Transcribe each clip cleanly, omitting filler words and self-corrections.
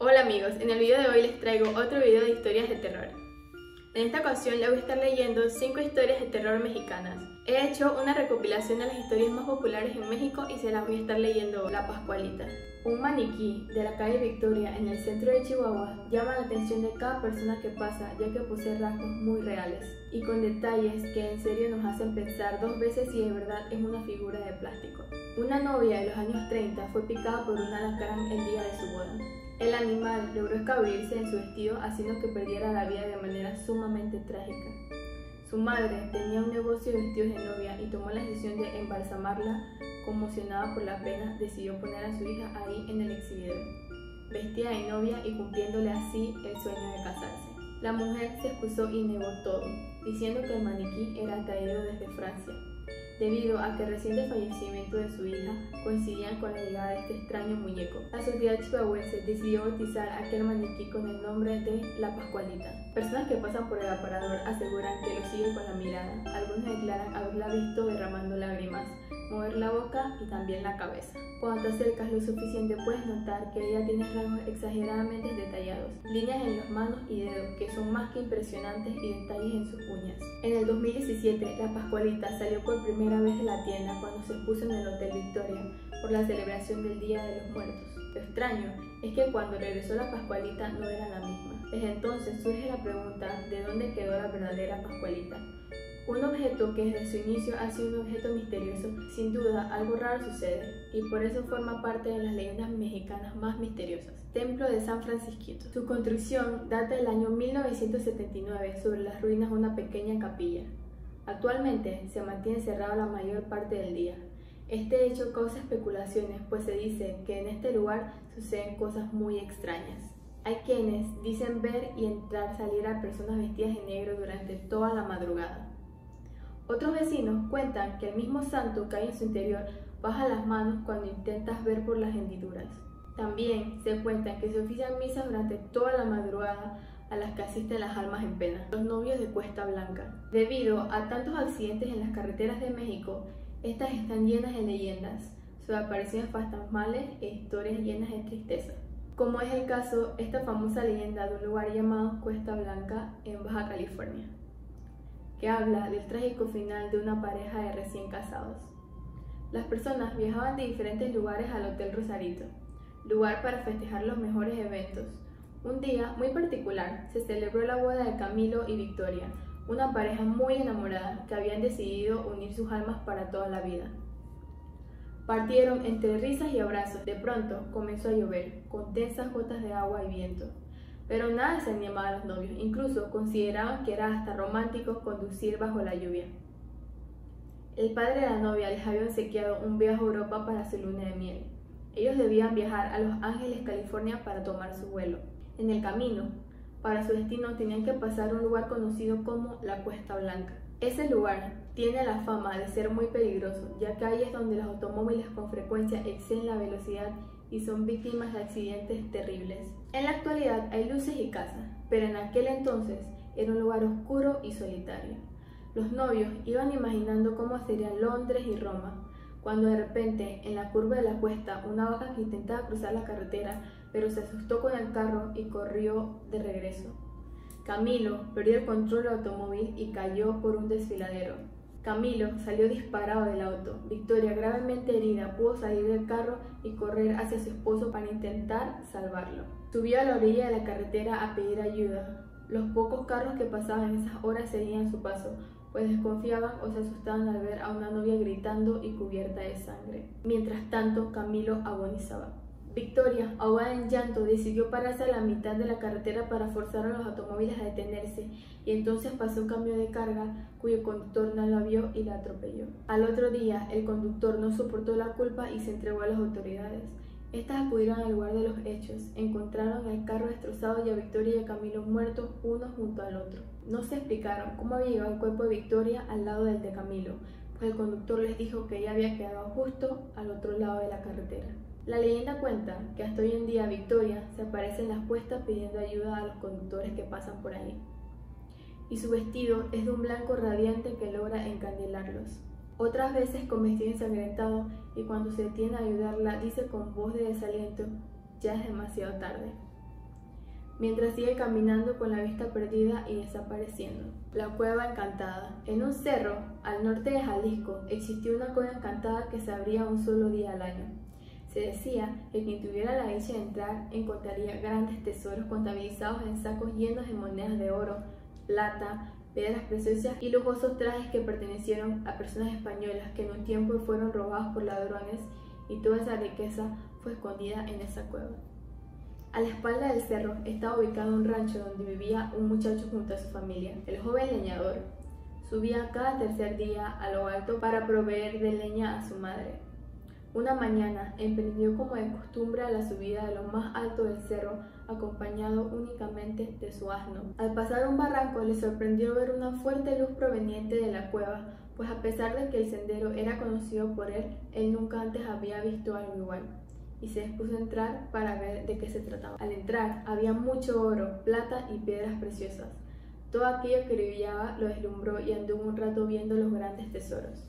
Hola amigos, en el video de hoy les traigo otro video de historias de terror. En esta ocasión les voy a estar leyendo 5 historias de terror mexicanas. He hecho una recopilación de las historias más populares en México y se las voy a estar leyendo La Pascualita. Un maniquí de la calle Victoria en el centro de Chihuahua llama la atención de cada persona que pasa, ya que posee rasgos muy reales y con detalles que en serio nos hacen pensar 2 veces si de verdad es una figura de plástico. Una novia de los años 30 fue picada por un alacrán el día de su boda. El animal logró escabullirse en su vestido haciendo que perdiera la vida de manera sumamente trágica. Su madre tenía un negocio de vestidos de novia y tomó la decisión de embalsamarla. Conmocionada por la pena, decidió poner a su hija ahí en el exhibidor, vestida de novia y cumpliéndole así el sueño de casarse. La mujer se excusó y negó todo, diciendo que el maniquí era traído desde Francia, debido a que el reciente fallecimiento de su hija coincidía con la llegada de este extraño muñeco. La sociedad chihuahuense decidió bautizar a aquel maniquí con el nombre de La Pascualita. Personas que pasan por el aparador aseguran que lo siguen con la mirada. Algunos declaran haberla visto derramando lágrimas, mover la boca y también la cabeza. Cuando te acercas lo suficiente puedes notar que ella tiene rasgos exageradamente detallados, líneas en las manos y dedos que son más que impresionantes y detalles en sus uñas. En el 2017, La Pascualita salió por primera vez de la tienda cuando se expuso en el Hotel Victoria por la celebración del Día de los Muertos. Lo extraño es que cuando regresó La Pascualita no era la misma. Desde entonces surge la pregunta de dónde quedó la verdadera Pascualita. Un objeto que desde su inicio ha sido un objeto misterioso. Sin duda, algo raro sucede, y por eso forma parte de las leyendas mexicanas más misteriosas. Templo de San Francisquito. Su construcción data del año 1979 sobre las ruinas de una pequeña capilla. Actualmente se mantiene cerrado la mayor parte del día. Este hecho causa especulaciones, pues se dice que en este lugar suceden cosas muy extrañas. Hay quienes dicen ver y salir a personas vestidas de negro durante toda la madrugada. Otros vecinos cuentan que el mismo santo que hay en su interior baja las manos cuando intentas ver por las hendiduras. También se cuenta que se ofician misas durante toda la madrugada a las que asisten las almas en pena, los novios de Cuesta Blanca. Debido a tantos accidentes en las carreteras de México, estas están llenas de leyendas sobre apariciones fantasmales e historias llenas de tristeza. Como es el caso esta famosa leyenda de un lugar llamado Cuesta Blanca en Baja California, que habla del trágico final de una pareja de recién casados. Las personas viajaban de diferentes lugares al Hotel Rosarito, lugar para festejar los mejores eventos. Un día muy particular se celebró la boda de Camilo y Victoria, una pareja muy enamorada que habían decidido unir sus almas para toda la vida. Partieron entre risas y abrazos. De pronto comenzó a llover, con tensas gotas de agua y viento. Pero nada se animaba a los novios, incluso consideraban que era hasta romántico conducir bajo la lluvia. El padre de la novia les había obsequiado un viaje a Europa para su luna de miel. Ellos debían viajar a Los Ángeles, California para tomar su vuelo. En el camino, para su destino tenían que pasar un lugar conocido como la Cuesta Blanca. Ese lugar tiene la fama de ser muy peligroso, ya que ahí es donde los automóviles con frecuencia exceden la velocidad y son víctimas de accidentes terribles. En la actualidad hay luces y casas, pero en aquel entonces era un lugar oscuro y solitario. Los novios iban imaginando cómo serían Londres y Roma, cuando de repente, en la curva de la cuesta, una vaca que intentaba cruzar la carretera, pero se asustó con el carro y corrió de regreso. Camilo perdió el control del automóvil y cayó por un desfiladero. Camilo salió disparado del auto. Victoria, gravemente herida, pudo salir del carro y correr hacia su esposo para intentar salvarlo. Subió a la orilla de la carretera a pedir ayuda. Los pocos carros que pasaban en esas horas seguían su paso, pues desconfiaban o se asustaban al ver a una novia gritando y cubierta de sangre. Mientras tanto, Camilo agonizaba. Victoria, ahogada en llanto, decidió pararse a la mitad de la carretera para forzar a los automóviles a detenerse, y entonces pasó un camión de carga cuyo conductor no la vio y la atropelló. Al otro día, el conductor no soportó la culpa y se entregó a las autoridades. Estas acudieron al lugar de los hechos, encontraron el carro destrozado y a Victoria y a Camilo muertos uno junto al otro. No se explicaron cómo había llegado el cuerpo de Victoria al lado del de Camilo, pues el conductor les dijo que ella había quedado justo al otro lado de la carretera. La leyenda cuenta que hasta hoy en día Victoria se aparece en las cuestas pidiendo ayuda a los conductores que pasan por ahí, y su vestido es de un blanco radiante que logra encandilarlos. Otras veces con vestido ensangrentado, y cuando se detiene a ayudarla dice con voz de desaliento: ya es demasiado tarde. mientras sigue caminando con la vista perdida y desapareciendo. La cueva encantada. En un cerro, al norte de Jalisco, existía una cueva encantada que se abría un solo día al año. Se decía que quien tuviera la dicha de entrar encontraría grandes tesoros contabilizados en sacos llenos de monedas de oro, plata, piedras preciosas y lujosos trajes que pertenecieron a personas españolas que en un tiempo fueron robados por ladrones, y toda esa riqueza fue escondida en esa cueva. A la espalda del cerro estaba ubicado un rancho donde vivía un muchacho junto a su familia. El joven leñador subía cada tercer día a lo alto para proveer de leña a su madre. Una mañana emprendió como de costumbre la subida de lo más alto del cerro, acompañado únicamente de su asno. Al pasar un barranco le sorprendió ver una fuerte luz proveniente de la cueva, pues a pesar de que el sendero era conocido por él nunca antes había visto algo igual, y se dispuso a entrar para ver de qué se trataba. Al entrar había mucho oro, plata y piedras preciosas. Todo aquello que brillaba lo deslumbró y anduvo un rato viendo los grandes tesoros.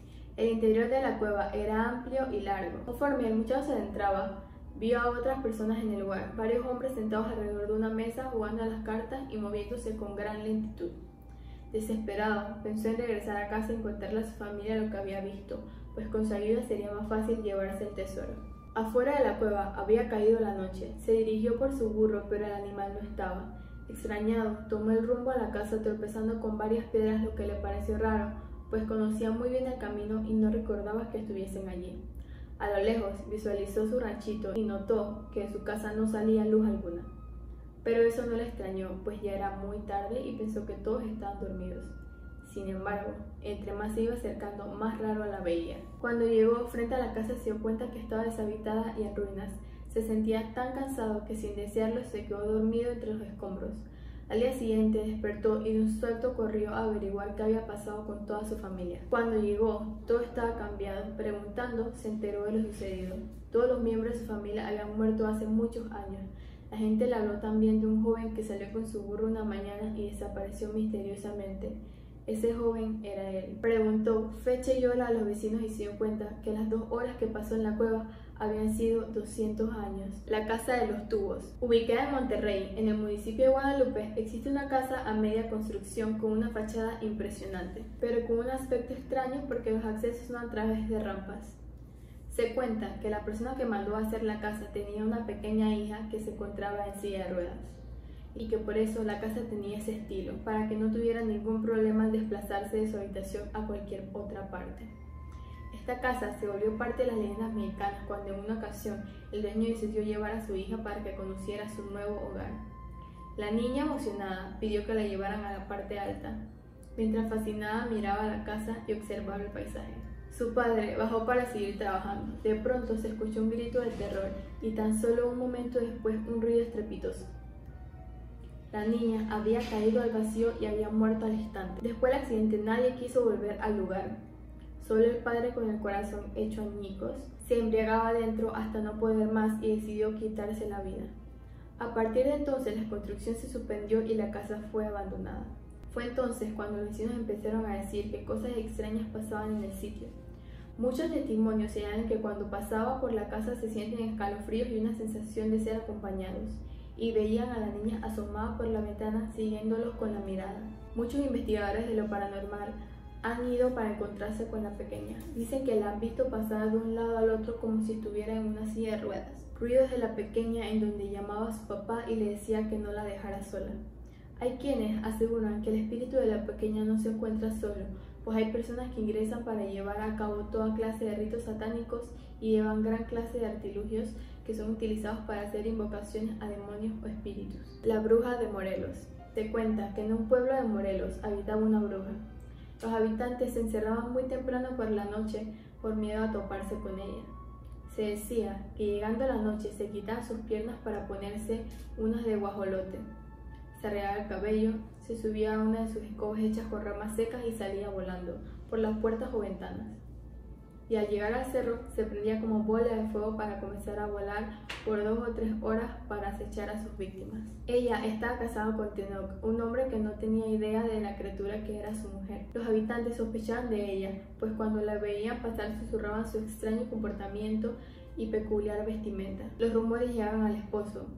El interior de la cueva era amplio y largo. Conforme el muchacho se adentraba, vio a otras personas en el lugar, varios hombres sentados alrededor de una mesa jugando a las cartas y moviéndose con gran lentitud. Desesperado, pensó en regresar a casa y contarle a su familia lo que había visto, pues con su ayuda sería más fácil llevarse el tesoro. Afuera de la cueva había caído la noche. Se dirigió por su burro, pero el animal no estaba. Extrañado, tomó el rumbo a la casa tropezando con varias piedras, lo que le pareció raro, pues conocía muy bien el camino y no recordaba que estuviesen allí. A lo lejos visualizó su ranchito y notó que de su casa no salía luz alguna. Pero eso no le extrañó, pues ya era muy tarde y pensó que todos estaban dormidos. Sin embargo, entre más se iba acercando, más raro la veía. Cuando llegó frente a la casa se dio cuenta que estaba deshabitada y en ruinas. Se sentía tan cansado que sin desearlo se quedó dormido entre los escombros. Al día siguiente despertó y de un salto corrió a averiguar qué había pasado con toda su familia. Cuando llegó, todo estaba cambiado. Preguntando, se enteró de lo sucedido. Todos los miembros de su familia habían muerto hace muchos años. La gente le habló también de un joven que salió con su burro una mañana y desapareció misteriosamente. Ese joven era él. Preguntó fecha y hora a los vecinos y se dio cuenta que las 2 horas que pasó en la cueva habían sido 200 años. La Casa de los Tubos. Ubicada en Monterrey, en el municipio de Guadalupe, existe una casa a media construcción con una fachada impresionante, pero con un aspecto extraño porque los accesos son a través de rampas. Se cuenta que la persona que mandó a hacer la casa tenía una pequeña hija que se encontraba en silla de ruedas, y que por eso la casa tenía ese estilo, para que no tuviera ningún problema al desplazarse de su habitación a cualquier otra parte. Esta casa se volvió parte de las leyendas mexicanas cuando en una ocasión el dueño decidió llevar a su hija para que conociera su nuevo hogar. La niña, emocionada, pidió que la llevaran a la parte alta, mientras fascinada miraba la casa y observaba el paisaje. Su padre bajó para seguir trabajando. De pronto se escuchó un grito de terror y tan solo un momento después un ruido estrepitoso. La niña había caído al vacío y había muerto al instante. Después del accidente nadie quiso volver al lugar. Solo el padre, con el corazón hecho añicos, se embriagaba dentro hasta no poder más y decidió quitarse la vida. A partir de entonces la construcción se suspendió y la casa fue abandonada. Fue entonces cuando los vecinos empezaron a decir que cosas extrañas pasaban en el sitio. Muchos testimonios señalan que cuando pasaba por la casa se sienten escalofríos y una sensación de ser acompañados, y veían a la niña asomada por la ventana siguiéndolos con la mirada. Muchos investigadores de lo paranormal han ido para encontrarse con la pequeña. Dicen que la han visto pasar de un lado al otro como si estuviera en una silla de ruedas. Ruidos de la pequeña en donde llamaba a su papá y le decía que no la dejara sola. Hay quienes aseguran que el espíritu de la pequeña no se encuentra solo, pues hay personas que ingresan para llevar a cabo toda clase de ritos satánicos y llevan gran clase de artilugios que son utilizados para hacer invocaciones a demonios o espíritus. La bruja de Morelos. Se cuenta que en un pueblo de Morelos habitaba una bruja. Los habitantes se encerraban muy temprano por la noche por miedo a toparse con ella. Se decía que llegando la noche se quitaban sus piernas para ponerse unas de guajolote. Se arreglaba el cabello, se subía a una de sus escobas hechas con ramas secas y salía volando por las puertas o ventanas. Y al llegar al cerro se prendía como bola de fuego para comenzar a volar por 2 o 3 horas para acechar a sus víctimas. Ella estaba casada con Tenoch, un hombre que no tenía idea de la criatura que era su mujer. Los habitantes sospechaban de ella, pues cuando la veían pasar susurraban su extraño comportamiento y peculiar vestimenta. Los rumores llegaban al esposo,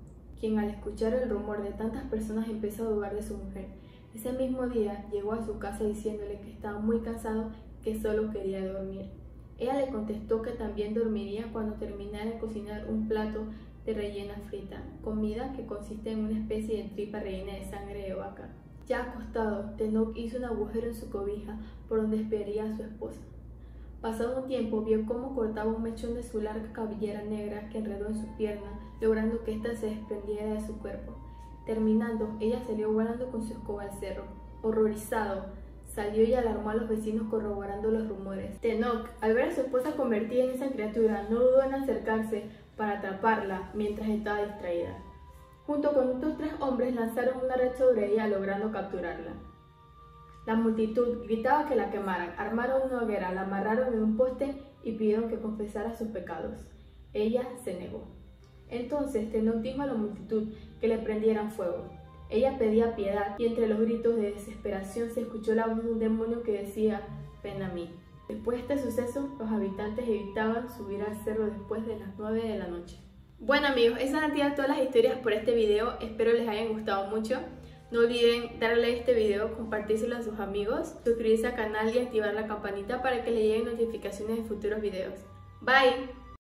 quien al escuchar el rumor de tantas personas empezó a dudar de su mujer. Ese mismo día llegó a su casa diciéndole que estaba muy cansado, que solo quería dormir. Ella le contestó que también dormiría cuando terminara de cocinar un plato de rellena frita, comida que consiste en una especie de tripa rellena de sangre de vaca. Ya acostado, Tenoch hizo un agujero en su cobija por donde esperaría a su esposa. Pasado un tiempo, vio cómo cortaba un mechón de su larga cabellera negra que enredó en su pierna, logrando que ésta se desprendiera de su cuerpo. Terminando, ella salió volando con su escoba al cerro. Horrorizado, salió y alarmó a los vecinos corroborando los rumores. Tenoch, al ver a su esposa convertida en esa criatura, no dudó en acercarse para atraparla mientras estaba distraída. Junto con otros 3 hombres lanzaron una red sobre ella, logrando capturarla. La multitud gritaba que la quemaran, armaron una hoguera, la amarraron en un poste y pidieron que confesara sus pecados. Ella se negó. Entonces Tenoch dijo a la multitud que le prendieran fuego. Ella pedía piedad y entre los gritos de desesperación se escuchó la voz de un demonio que decía: «Ven a mí». Después de este suceso, los habitantes evitaban subir al cerro después de las 9 de la noche. Bueno amigos, esas han sido todas las historias por este video, espero les hayan gustado mucho. No olviden darle a este video, compartírselo a sus amigos, suscribirse al canal y activar la campanita para que les lleguen notificaciones de futuros videos. Bye.